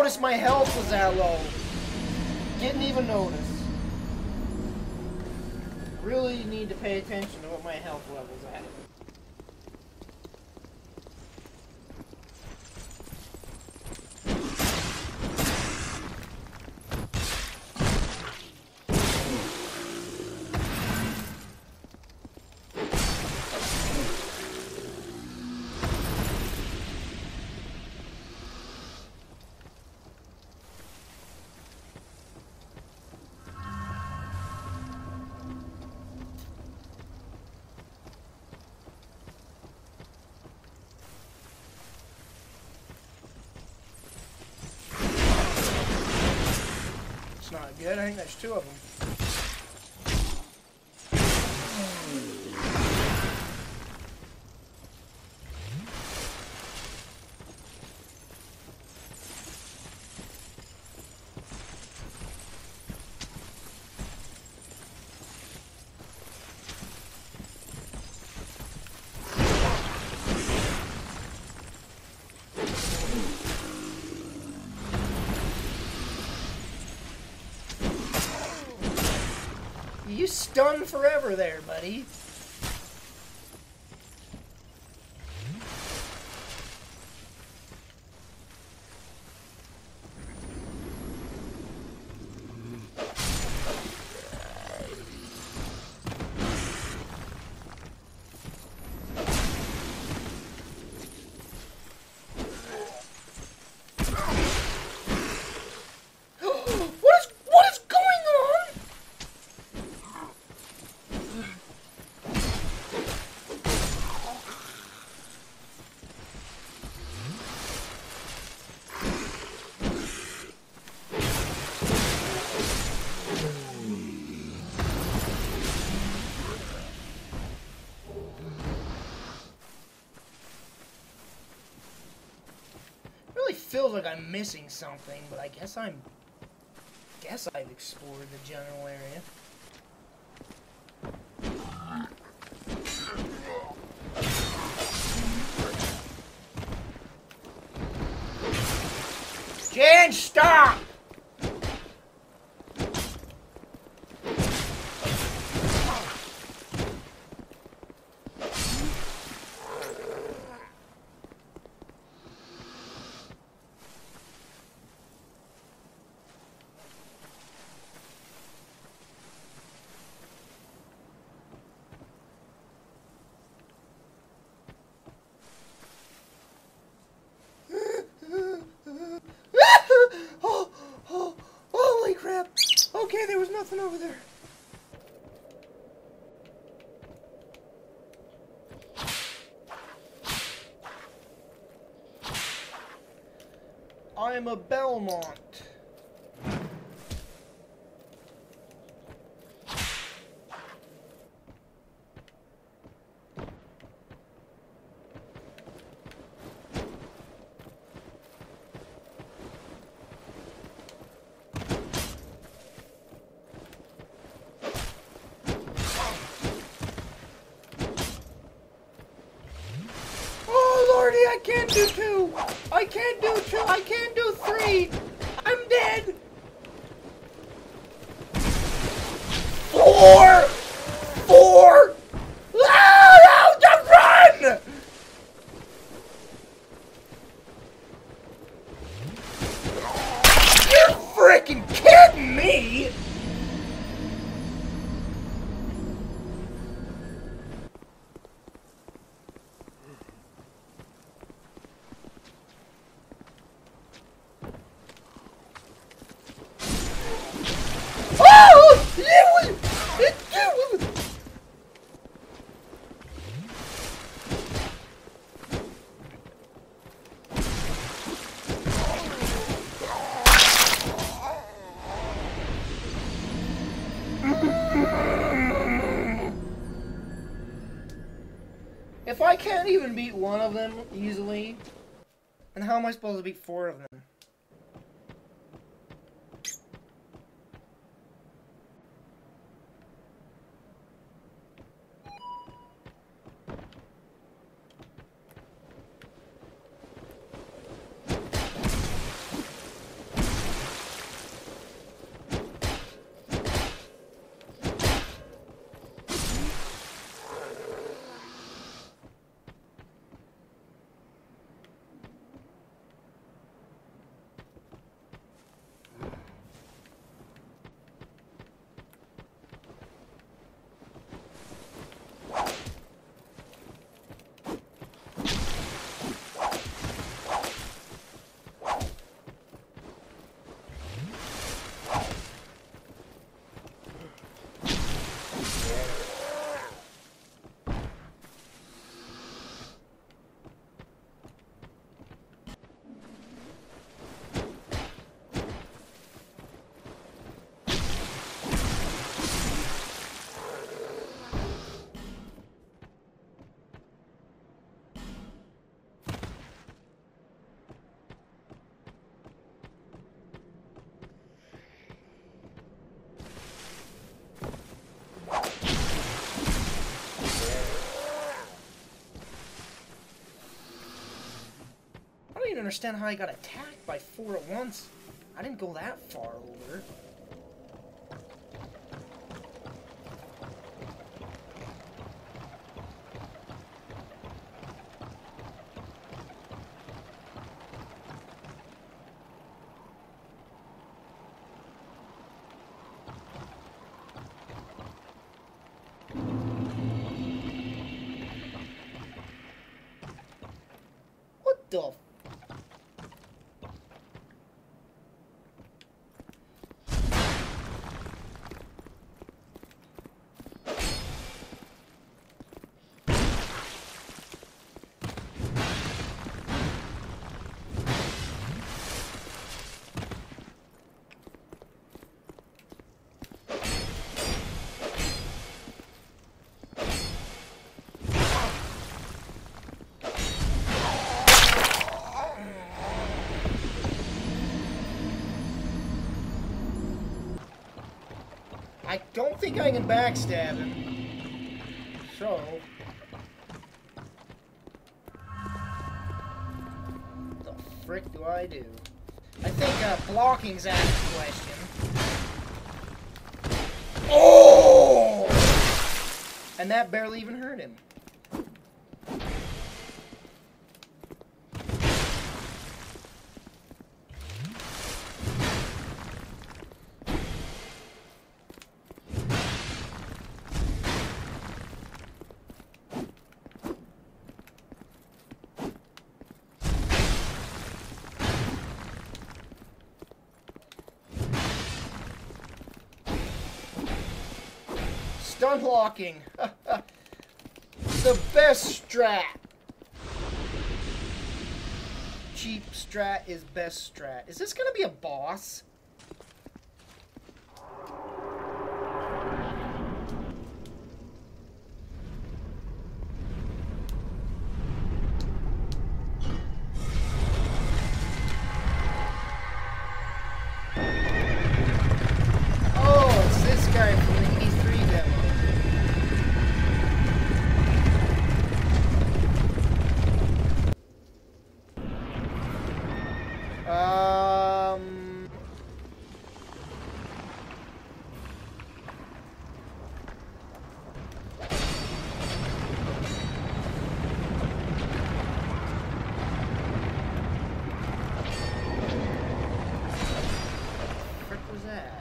notice my health was that low. Didn't even notice. Really need to pay attention to what my health level's at. Not good. I think there's two of them. You stunned forever there, buddy. Feels like I'm missing something, but I guess I've explored the general area. Jen, stop! Holy crap! Okay, there was nothing over there. I'm a Belmont. I can't do two! I can't do two! I can't do three! I'm dead! Four! Four! Ah, no, don't run! You're freaking kidding me! If I can't even beat one of them easily, then how am I supposed to beat four of them? understand how I got attacked by 4 at once. I didn't go that far over. What the? I don't think I can backstab him. So... what the frick do I do? I think blocking's out of the question. Oh! And that barely even hurt him. Stun blocking. The best strat. Cheap strat is best strat. Is this gonna be a boss? Oh, it's this guy from the E3 demo. What was that?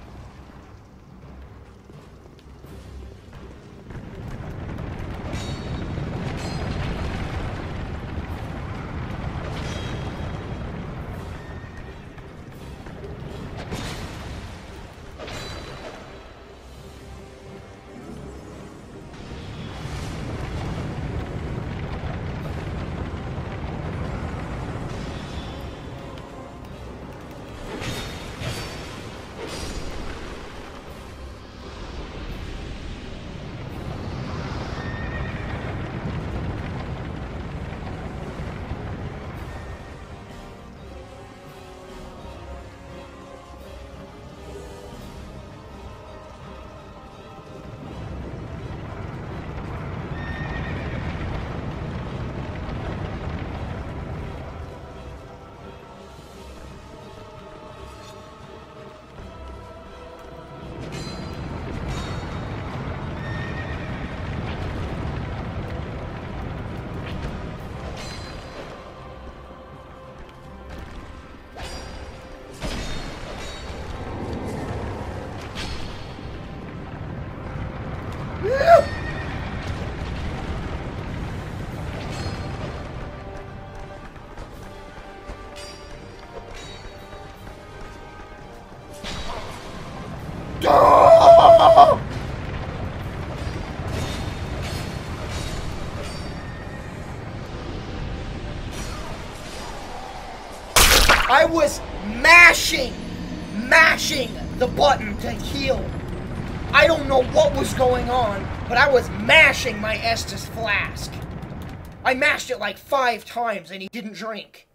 I was mashing the button to heal. I don't know what was going on, but I was mashing my Estus flask. I mashed it like 5 times and he didn't drink.